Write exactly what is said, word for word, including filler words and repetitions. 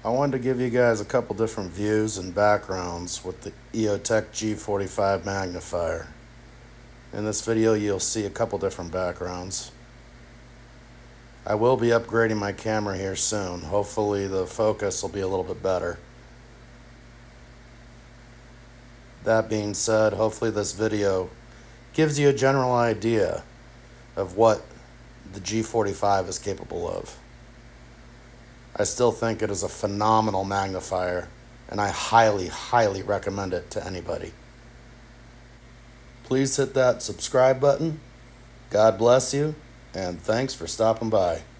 I wanted to give you guys a couple different views and backgrounds with the EOTech G forty-five magnifier. In this video you'll see a couple different backgrounds. I will be upgrading my camera here soon. Hopefully the focus will be a little bit better. That being said, hopefully this video gives you a general idea of what the G forty-five is capable of. I still think it is a phenomenal magnifier, and I highly, highly recommend it to anybody. Please hit that subscribe button. God bless you, and thanks for stopping by.